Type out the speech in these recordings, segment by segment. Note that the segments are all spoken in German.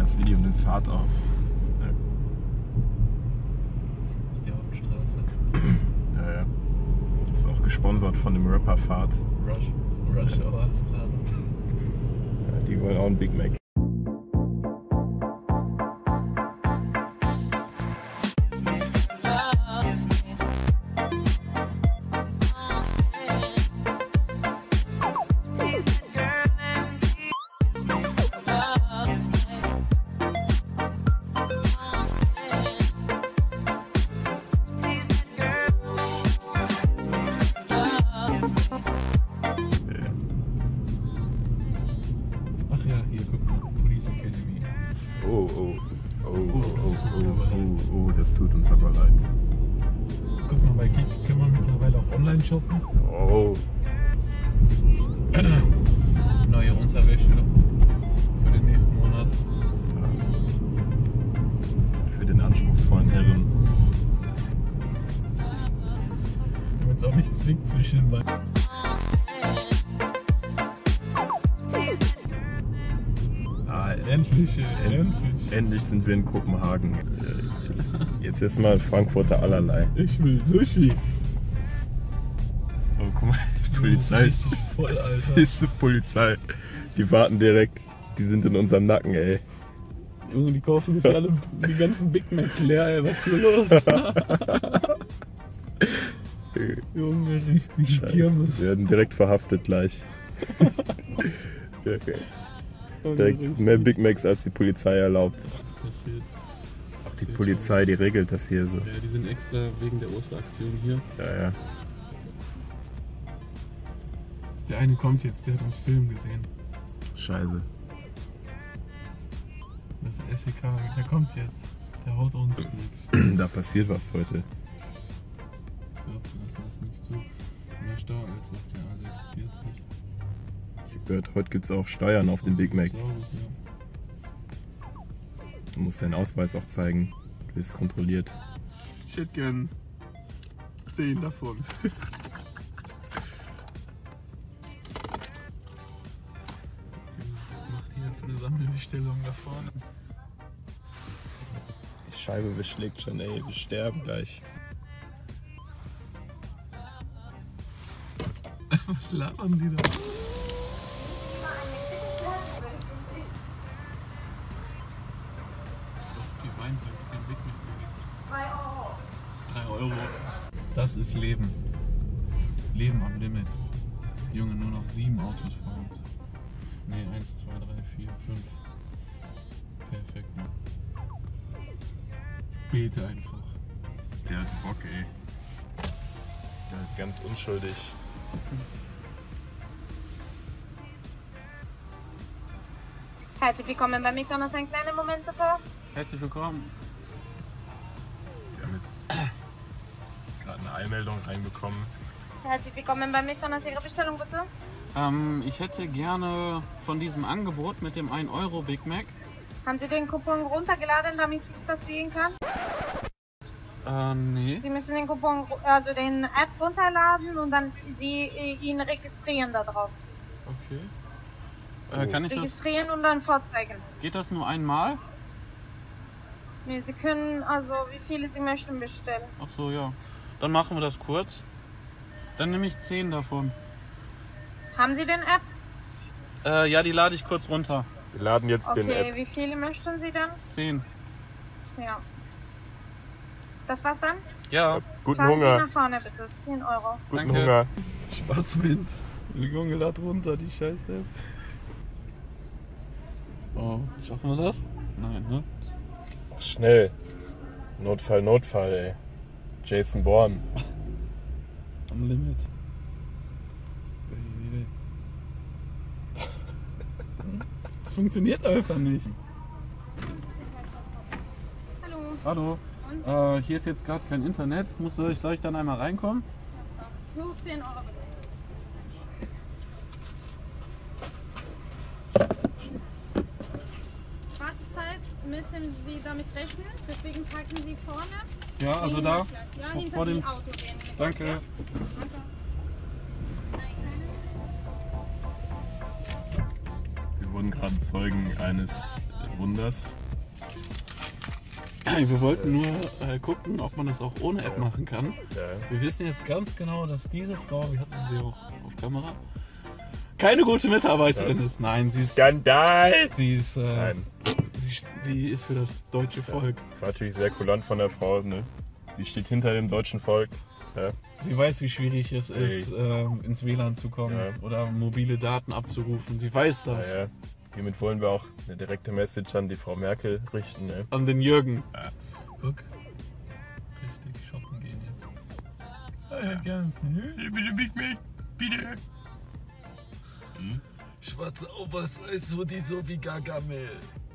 das Video nimmt Fahrt auf. Ja. Das ist die Hauptstraße. Ja, ja. Ist auch gesponsert von dem Rapper Fahrt. Rush Hour ist gerade. Ja, die wollen auch einen Big Mac. Oh, das tut uns aber leid. Guck mal, bei Geek kann man mittlerweile auch online shoppen. Oh. Neue Unterwäsche für den nächsten Monat. Für den anspruchsvollen Herren. Damit es auch nicht zwickt zwischen den Beinen. Endlich sind wir in Kopenhagen. Jetzt ist mal Frankfurter allerlei. Ich will Sushi. Oh, guck mal, die Polizei ist voll, Alter. Ist die Polizei. Die warten direkt. Die sind in unserem Nacken, ey. Junge, die kaufen sich alle die ganzen Big Macs leer, ey. Was ist hier los? Junge, richtig Kirmes. Wir werden direkt verhaftet gleich. Okay. Direkt mehr Big Macs als die Polizei erlaubt. Passiert. Auch die Polizei, die regelt das hier so. Ja, die sind extra wegen der Osteraktion hier. Ja, ja. Der eine kommt jetzt, der hat uns Film gesehen. Scheiße. Das ist SEK, der kommt jetzt. Der haut uns nichts. Da passiert was heute. Ich glaube, wir lassen das nicht zu. Mehr Stau als auf der A46. Ich hab gehört, heute gibt es auch Steuern auf den Big Mac. Du musst deinen Ausweis auch zeigen. Du bist kontrolliert. Ich hätte gern 10 davon. Macht hier für eine Sammelbestellung da vorne. Die Scheibe beschlägt schon, ey. Wir sterben gleich. Was labern die da? Die weinen, weil es keinen Big Mac mehr gibt. 3 Euro. Das ist Leben. Leben am Limit. Junge, nur noch 7 Autos vor uns. Ne, 1, 2, 3, 4, 5. Perfekt. Bete einfach. Der hat Bock, ey. Der hat ganz unschuldig. Herzlich willkommen bei McDonald's. Einen kleinen Moment bitte. Herzlich willkommen. Wir haben jetzt gerade eine Eilmeldung reinbekommen. Herzlich willkommen bei McDonald's. Ihre Bestellung bitte. Ich hätte gerne von diesem Angebot mit dem 1 Euro Big Mac. Haben Sie den Coupon runtergeladen, damit ich das sehen kann? Nee. Sie müssen den Coupon, also den App runterladen und dann ihn registrieren da drauf. Okay. Kann ich registrieren und dann vorzeigen. Geht das nur einmal? Nee, Sie können also wie viele Sie möchten bestellen. Ach so, ja. Dann machen wir das kurz. Dann nehme ich 10 davon. Haben Sie den App? Ja, die lade ich kurz runter. Wir laden jetzt den App. Okay, wie viele möchten Sie dann? 10. Ja. Das war's dann? Ja. Guten Fahren Hunger. Sie nach vorne bitte, 10 Euro. Guten Danke. Hunger. Schwarzwind. Junge, lad runter, die Scheiße. Oh, schaffen wir das? Nein, ne? Schnell. Notfall, Notfall, ey. Jason Bourne. Am Limit. Das funktioniert einfach nicht. Hallo. Hallo. Hier ist jetzt gerade kein Internet. Soll ich dann einmal reinkommen? Nur 10 Euro bitte. Wartezeit müssen Sie damit rechnen, deswegen parken Sie vorne. Ja, also da. Ja, vor hinter dem- dem Auto gehen. Danke. Ja? Wir wurden gerade Zeugen eines Wunders. Wir wollten nur gucken, ob man das auch ohne App machen kann. Ja. Wir wissen jetzt ganz genau, dass diese Frau, wir hatten sie auch auf Kamera, keine gute Mitarbeiterin ist. Nein, sie ist... Skandal! Sie ist, Nein. sie ist für das deutsche Volk. Das war natürlich sehr kulant von der Frau, ne? Sie steht hinter dem deutschen Volk. Ja. Sie weiß, wie schwierig es ist, ins WLAN zu kommen oder mobile Daten abzurufen. Sie weiß das. Ja. Hiermit wollen wir auch eine direkte Message an die Frau Merkel richten. Ne? An den Jürgen. Ja. Guck. Richtig shoppen gehen jetzt. Ganz, ne? Bitte Big Mac, bitte. Schwarze Oversize-Hoodie so wie Gargamel.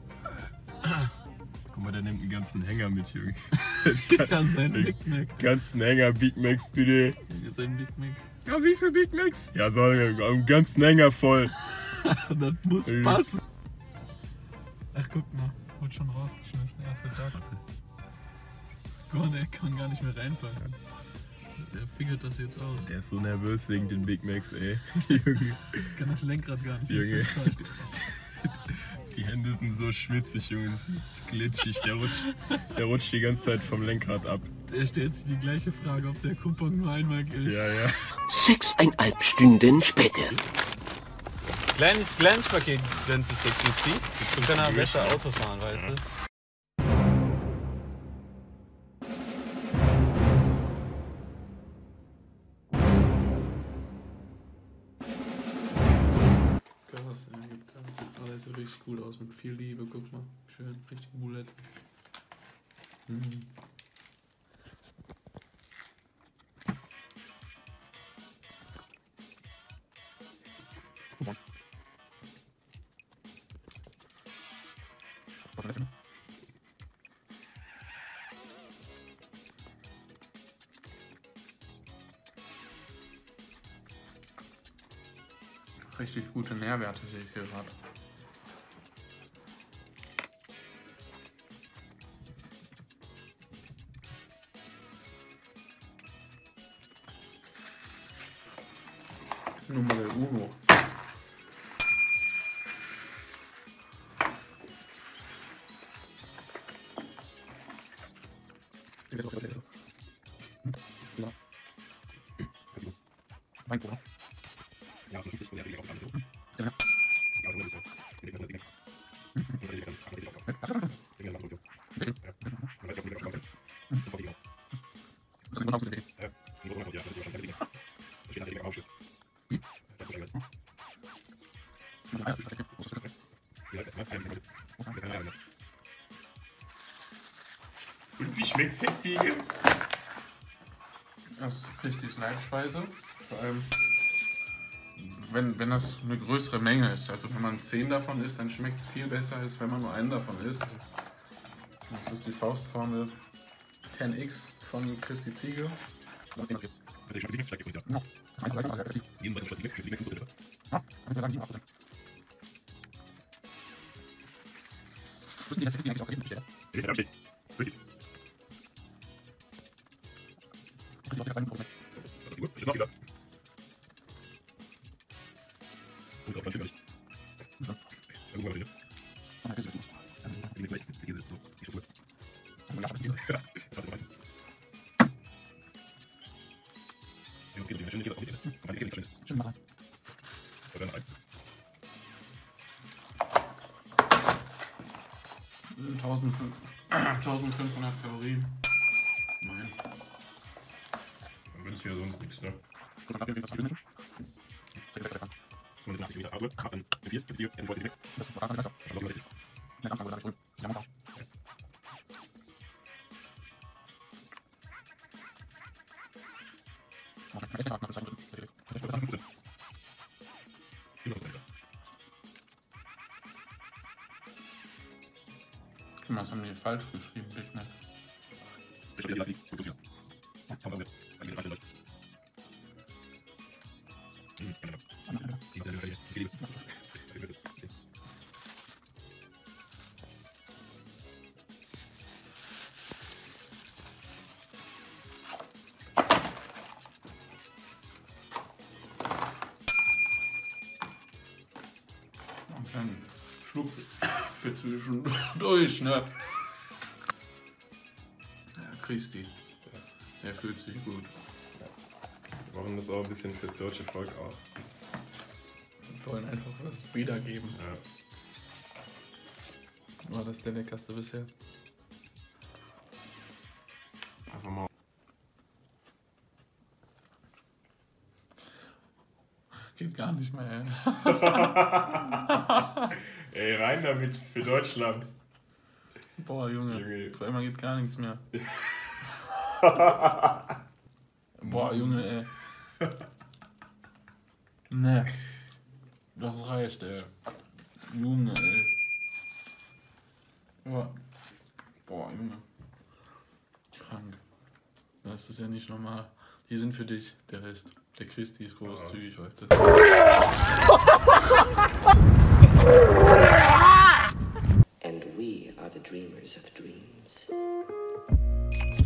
Guck mal, der nimmt einen ganzen Hänger mit, Junge. Ganz ein Big Mac. Ganzen Hänger Big Macs, bitte. Hier ist ein Big Mac. Ja, wie viel Big Macs? Ja, soll einen ganzen Hänger voll. Das muss passen. Ach, guck mal. Wurde schon rausgeschmissen. Erster Tag. Guck mal, der kann gar nicht mehr reinpacken. Der fingert das jetzt aus. Der ist so nervös wegen den Big Macs, ey. Junge. Kann das Lenkrad gar nicht Junge. Die Hände sind so schwitzig, Junge. Das ist glitschig. Der rutscht die ganze Zeit vom Lenkrad ab. Der stellt sich die gleiche Frage, ob der Coupon nur einmal gilt. Ja, ja. 6,5 Stunden später. Kleines Paket nennt sich der Christi. Du kannst ja besser Auto fahren, weißt du? Gas, ja, gibt Gas. Oh, das sieht richtig gut aus, mit viel Liebe, guck mal. Schön, richtig Boulette. Richtig gute Nährwerte sehe ich hier gerade. Nummer uno. Und wie schmeckt's jetzt, Ziege? Das ist Christis Leibspeise. Vor allem, wenn das eine größere Menge ist. Also wenn man 10 davon isst, dann schmeckt es viel besser, als wenn man nur einen davon isst. Das ist die Faustformel 10x von Christi Ziege. Ja. 1500 Kalorien. Nein. Wenn es hier sonst nichts, ne? Was haben die falsch geschrieben, Big Mac? Einen kleinen Schluck für zwischendurch, ne? Ja, Christi. Er fühlt sich gut. Wir machen das auch ein bisschen fürs deutsche Volk auch. Wir wollen einfach was wiedergeben. Ja. War das der leckerste bisher? Einfach mal. Geht gar nicht mehr, ey. Ey, rein damit für Deutschland. Boah, Junge. Vor allem geht gar nichts mehr. Boah, Junge, ey. Ne. Das reicht, ey. Junge, ey. Boah, Junge. Krank. Das ist ja nicht normal. Die sind für dich, der Rest. Der Christi ist großzügig heute. And we are the dreamers of dreams.